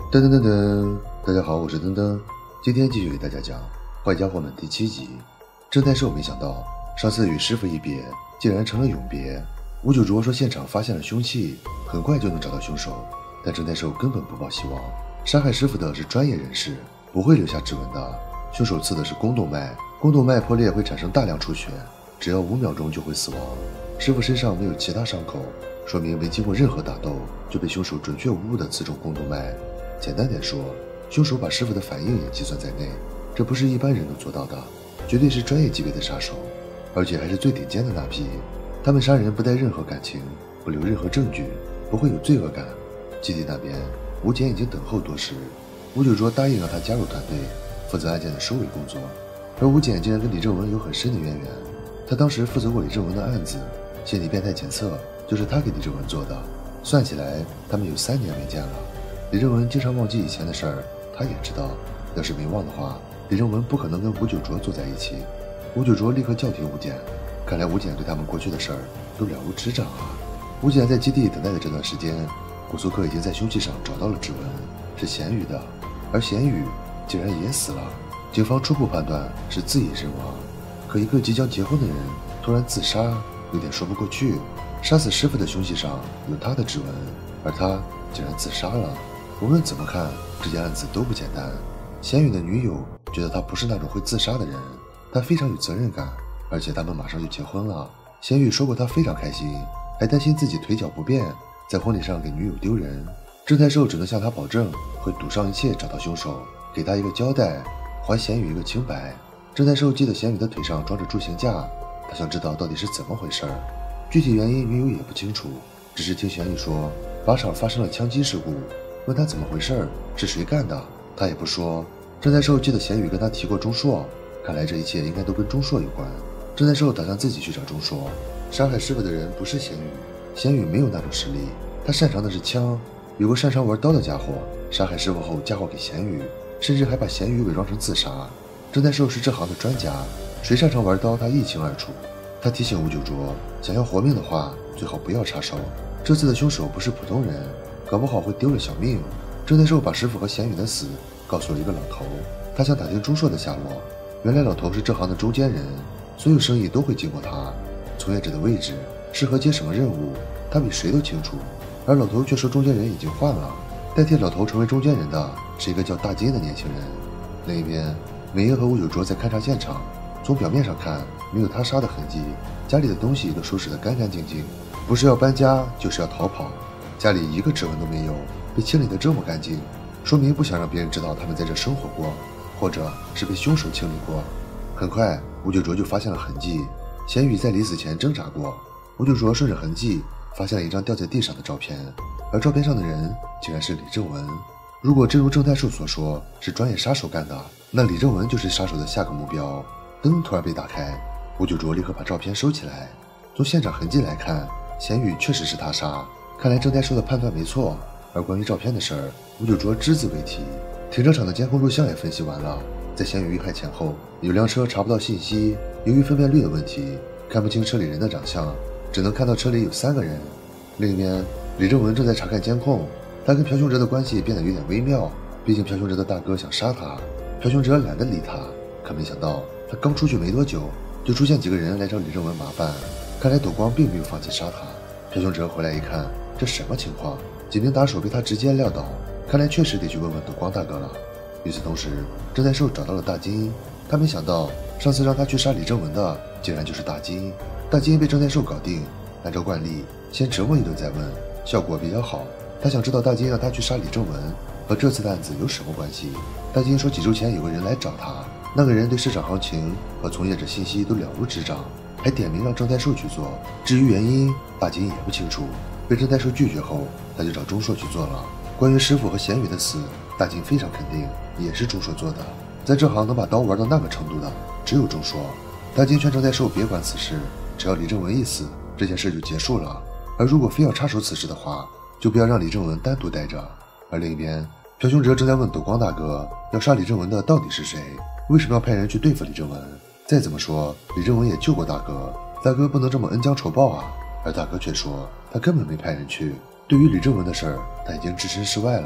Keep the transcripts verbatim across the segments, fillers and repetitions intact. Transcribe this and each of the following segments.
噔噔噔噔，大家好，我是噔噔，今天继续给大家讲《坏家伙们》第七集。侦探寿没想到，上次与师傅一别，竟然成了永别。吴九卓说现场发现了凶器，很快就能找到凶手，但侦探寿根本不抱希望。杀害师傅的是专业人士，不会留下指纹的。凶手刺的是宫动脉，宫动脉破裂会产生大量出血，只要五秒钟就会死亡。师傅身上没有其他伤口，说明没经过任何打斗就被凶手准确无误地刺中宫动脉。简单点说，凶手把师傅的反应也计算在内，这不是一般人能做到的，绝对是专业级别的杀手，而且还是最顶尖的那批。他们杀人不带任何感情，不留任何证据，不会有罪恶感。基地那边，吴简已经等候多时，吴九卓答应让他加入团队，负责案件的收尾工作。而吴简竟然跟李正文有很深的渊源，他当时负责过李正文的案子，心理变态检测就是他给李正文做的，算起来他们有三年没见了。李正文经常忘记以前的事儿，他也知道，要是没忘的话，李正文不可能跟吴九卓坐在一起。吴九卓立刻叫停吴简，看来吴简对他们过去的事儿都了如指掌啊。吴简在基地等待的这段时间，古苏克已经在凶器上找到了指纹，是咸鱼的，而咸鱼竟然也死了。警方初步判断是自缢身亡，可一个即将结婚的人突然自杀，有点说不过去。杀死师傅的凶器上有他的指纹，而他竟然自杀了。无论怎么看，这件案子都不简单。咸宇的女友觉得他不是那种会自杀的人，他非常有责任感，而且他们马上就结婚了。咸宇说过他非常开心，还担心自己腿脚不便，在婚礼上给女友丢人。侦探寿只能向他保证会赌上一切找到凶手，给他一个交代，还咸宇一个清白。侦探寿记得咸宇的腿上装着助行架，他想知道到底是怎么回事，具体原因女友也不清楚，只是听咸宇说靶场发生了枪击事故，问他怎么回事，是谁干的，他也不说。侦探寿记得咸宇跟他提过钟硕，看来这一切应该都跟钟硕有关。侦探寿打算自己去找钟硕。杀害师傅的人不是咸宇，咸宇没有那种实力，他擅长的是枪，有个擅长玩刀的家伙，杀害师傅后嫁祸给咸宇，甚至还把咸宇伪装成自杀。侦探寿是这行的专家，谁擅长玩刀他一清二楚。他提醒吴九卓，想要活命的话最好不要插手，这次的凶手不是普通人，搞不好会丢了小命。侦探寿把师傅和咸宇的死告诉了一个老头，他想打听钟硕的下落。原来老头是这行的中间人，所有生意都会经过他，从业者的位置，适合接什么任务，他比谁都清楚。而老头却说中间人已经换了，代替老头成为中间人的是一个叫大金的年轻人。另一边，美英和吴九卓在勘察现场，从表面上看没有他杀的痕迹，家里的东西都收拾得干干净净，不是要搬家就是要逃跑，家里一个指纹都没有，被清理得这么干净，说明不想让别人知道他们在这生活过，或者是被凶手清理过。很快吴九卓就发现了痕迹，咸宇在临死前挣扎过。吴九卓顺着痕迹发现了一张掉在地上的照片，而照片上的人竟然是李正文。如果真如侦探寿所说是专业杀手干的，那李正文就是杀手的下个目标。灯突然被打开，吴九卓立刻把照片收起来。从现场痕迹来看，咸宇确实是他杀，看来侦探寿的判断没错。而关于照片的事儿，吴九卓只字未提。停车场的监控录像也分析完了，在咸宇遇害前后，有辆车查不到信息，由于分辨率的问题，看不清车里人的长相，只能看到车里有三个人。另一边，李正文正在查看监控，他跟朴雄哲的关系变得有点微妙，毕竟朴雄哲的大哥想杀他，朴雄哲懒得理他。可没想到，他刚出去没多久，就出现几个人来找李正文麻烦，看来斗光并没有放弃杀他。朴雄哲回来一看，这什么情况？几名打手被他直接撂倒，看来确实得去问问斗光大哥了。与此同时，侦探寿找到了大金，他没想到上次让他去杀李正文的竟然就是大金。大金被侦探寿搞定，按照惯例先折磨一顿再问，效果比较好。他想知道大金让他去杀李正文和这次的案子有什么关系。大金说几周前有个人来找他，那个人对市场行情和从业者信息都了如指掌，还点名让侦探寿去做。至于原因，大金也不清楚。被侦探寿拒绝后，他就找钟硕去做了。关于师傅和咸宇的死，大金非常肯定也是钟硕做的。在这行能把刀玩到那个程度的只有钟硕。大金劝侦探寿别管此事，只要李正文一死，这件事就结束了。而如果非要插手此事的话，就不要让李正文单独待着。而另一边，朴雄哲正在问斗光大哥，要杀李正文的到底是谁？为什么要派人去对付李正文？再怎么说，李正文也救过大哥，大哥不能这么恩将仇报啊。而大哥却说他根本没派人去，对于李正文的事儿他已经置身事外了。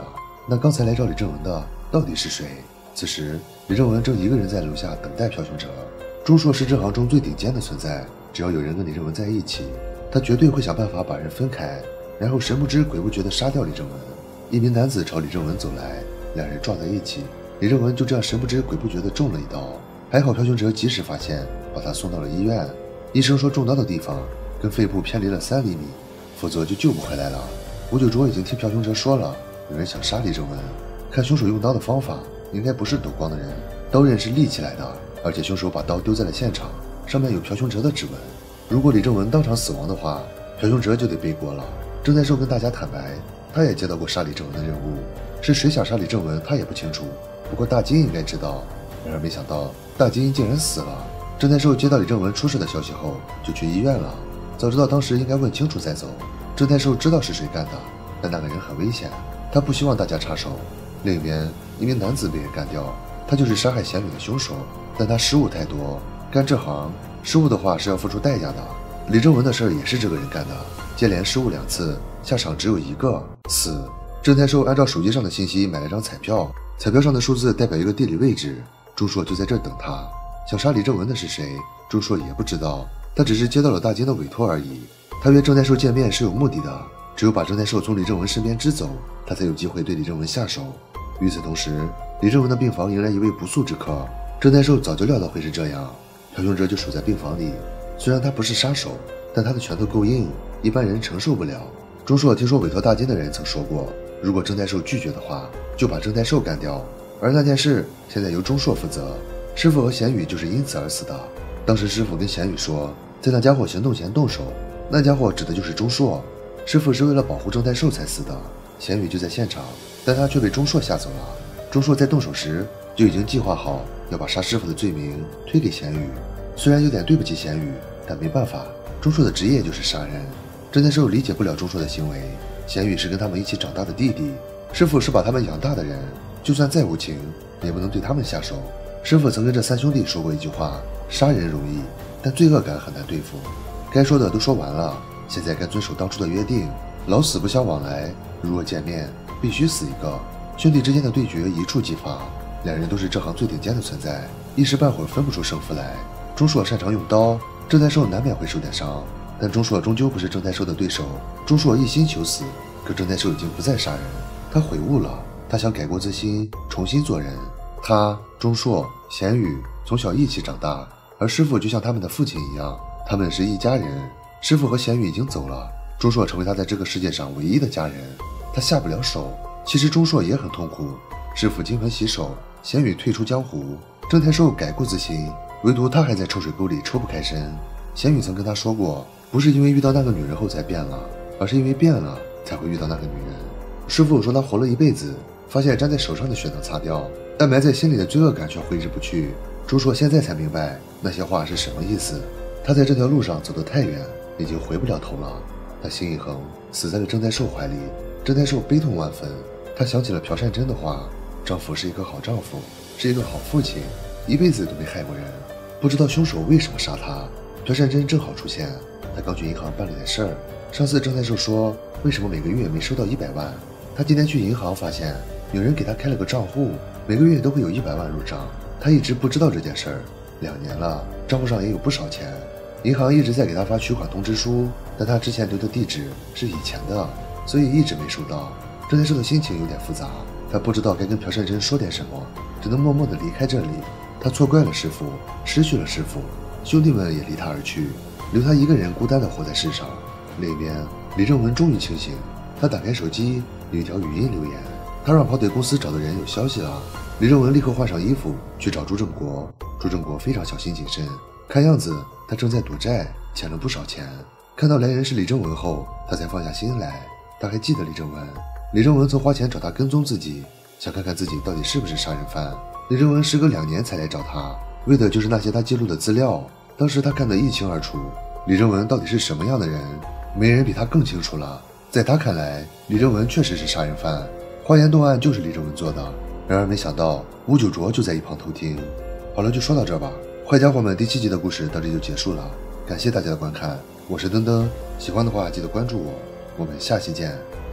那刚才来找李正文的到底是谁？此时李正文正一个人在楼下等待朴雄哲。钟硕是这行中最顶尖的存在，只要有人跟李正文在一起，他绝对会想办法把人分开，然后神不知鬼不觉地杀掉李正文。一名男子朝李正文走来，两人撞在一起，李正文就这样神不知鬼不觉地中了一刀。还好朴雄哲及时发现，把他送到了医院。医生说中刀的地方跟肺部偏离了三厘米，否则就救不回来了。吴九卓已经听朴雄哲说了，有人想杀李正文，看凶手用刀的方法，应该不是抖光的人，刀刃是立起来的，而且凶手把刀丢在了现场，上面有朴雄哲的指纹。如果李正文当场死亡的话，朴雄哲就得背锅了。郑在寿跟大家坦白，他也接到过杀李正文的任务，是谁想杀李正文他也不清楚，不过大金应该知道。然而没想到大金竟然死了。郑在寿接到李正文出事的消息后就去医院了，早知道当时应该问清楚再走。郑在寿知道是谁干的，但那个人很危险，他不希望大家插手。另一边，一名男子被人干掉，他就是杀害贤女的凶手，但他失误太多，干这行失误的话是要付出代价的。李正文的事也是这个人干的，接连失误两次，下场只有一个死。郑在寿按照手机上的信息买了张彩票，彩票上的数字代表一个地理位置，钟硕就在这儿等他。想杀李正文的是谁，钟硕也不知道，他只是接到了大金的委托而已。他约郑在寿见面是有目的的，只有把郑在寿从李正文身边支走，他才有机会对李正文下手。与此同时，李正文的病房迎来一位不速之客，郑在寿早就料到会是这样，朴雄哲就守在病房里。虽然他不是杀手，但他的拳头够硬，一般人承受不了。钟硕听说委托大金的人曾说过，如果郑在寿拒绝的话，就把郑在寿干掉，而那件事现在由钟硕负责。师傅和贤宇就是因此而死的。当时师傅跟贤宇说，在那家伙行动前动手，那家伙指的就是钟硕。师傅是为了保护郑在寿才死的，贤宇就在现场，但他却被钟硕吓走了。钟硕在动手时就已经计划好要把杀师傅的罪名推给贤宇。虽然有点对不起贤宇，但没办法，钟硕的职业就是杀人。郑在寿理解不了钟硕的行为，贤宇是跟他们一起长大的弟弟，师傅是把他们养大的人，就算再无情也不能对他们下手。师傅曾跟这三兄弟说过一句话，杀人容易，但罪恶感很难对付。该说的都说完了，现在该遵守当初的约定，老死不相往来，如若见面必须死一个。兄弟之间的对决一触即发，两人都是这行最顶尖的存在，一时半会儿分不出胜负来。钟硕擅长用刀，郑在寿难免会受点伤，但钟硕终究不是郑在寿的对手。钟硕一心求死，可郑在寿已经不再杀人，他悔悟了，他想改过自新，重新做人。他、钟硕、贤宇从小一起长大，而师傅就像他们的父亲一样，他们是一家人。师傅和贤宇已经走了，钟硕成为他在这个世界上唯一的家人，他下不了手。其实钟硕也很痛苦，师傅金盆洗手，贤宇退出江湖，郑太寿改过自新，唯独他还在臭水沟里抽不开身。贤宇曾跟他说过，不是因为遇到那个女人后才变了，而是因为变了才会遇到那个女人。师傅说他活了一辈子，发现粘在手上的血能擦掉，但埋在心里的罪恶感却挥之不去。钟硕现在才明白那些话是什么意思。他在这条路上走得太远，已经回不了头了。他心一横，死在了郑在寿怀里。郑在寿悲痛万分，他想起了朴善珍的话，丈夫是一个好丈夫，是一个好父亲，一辈子都没害过人。不知道凶手为什么杀他。朴善珍正好出现，他刚去银行办了点事儿。上次郑在寿说为什么每个月没收到一百万，他今天去银行发现有人给他开了个账户，每个月都会有一百万入账，他一直不知道这件事儿。两年了，账户上也有不少钱，银行一直在给他发取款通知书，但他之前留的地址是以前的，所以一直没收到。郑在寿的心情有点复杂，他不知道该跟朴善珍说点什么，只能默默地离开这里。他错怪了师傅，失去了师傅，兄弟们也离他而去，留他一个人孤单地活在世上。另一边，李正文终于清醒，他打开手机，有一条语音留言，他让跑腿公司找的人有消息了。李正文立刻换上衣服去找朱正国。朱正国非常小心谨慎，看样子他正在躲债，欠了不少钱。看到来人是李正文后，他才放下心来。他还记得李正文，李正文曾花钱找他跟踪自己，想看看自己到底是不是杀人犯。李正文时隔两年才来找他，为的就是那些他记录的资料。当时他看得一清二楚，李正文到底是什么样的人，没人比他更清楚了。在他看来，李正文确实是杀人犯，花言动案就是李正文做的。然而没想到吴九卓就在一旁偷听。好了，就说到这吧。坏家伙们第七集的故事到这就结束了，感谢大家的观看，我是登登，喜欢的话记得关注我，我们下期见。